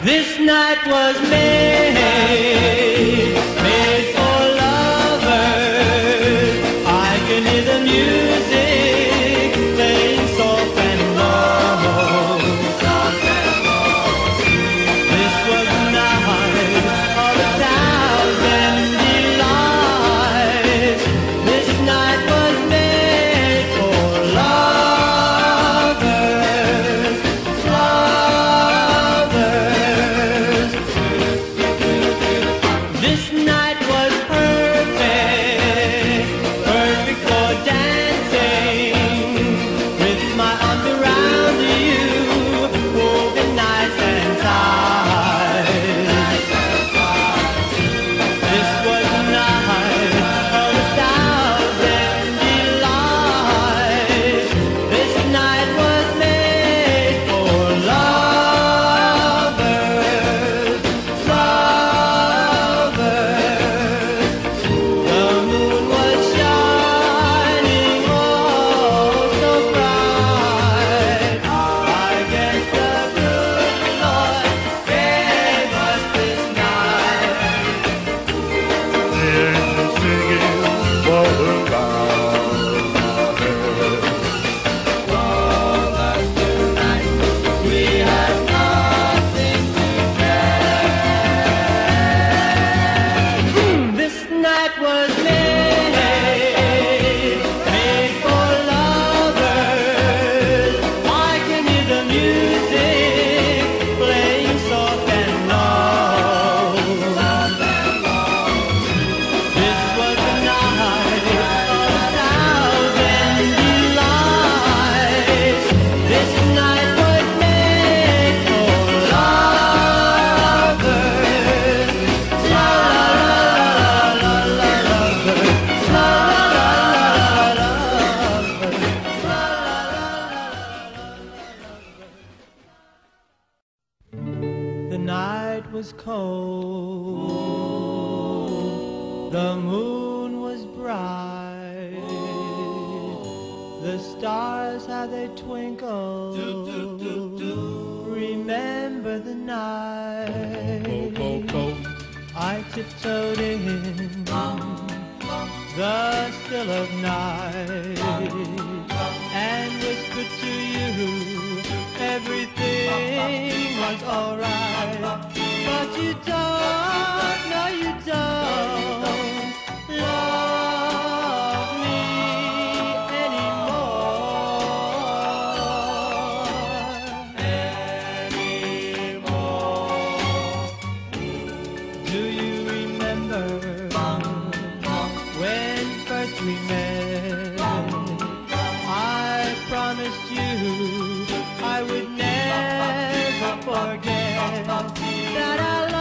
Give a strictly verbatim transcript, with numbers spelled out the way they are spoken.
This night was made, made for lovers. I can hear the music playing soft and low. This was the night of a thousand delights. This night was made for lovers, lovers. This night was perfect, perfect for dancing. With my arms around you, holding nice and tight. This was the night of a thousand delights. This night was made for lovers, lovers. The moon was shining oh so bright. I guess the good Lord gave us this night. The angels singing all around my head. All us tonight, we have nothing to fear. This night was made, made for lovers. I can hear the music playing soft and low. This was the night of a thousand delights. This night was made for lovers. La la la la la lovers. La la la la lovers. La la la la lovers. The night was cold, the moon was bright, the stars how they twinkled. Remember the night I tiptoed in the still of night and whispered to you everything was alright. But you don't, no you don't love me anymore. Anymore. Do you remember when first we met? I promised you I would never forget that I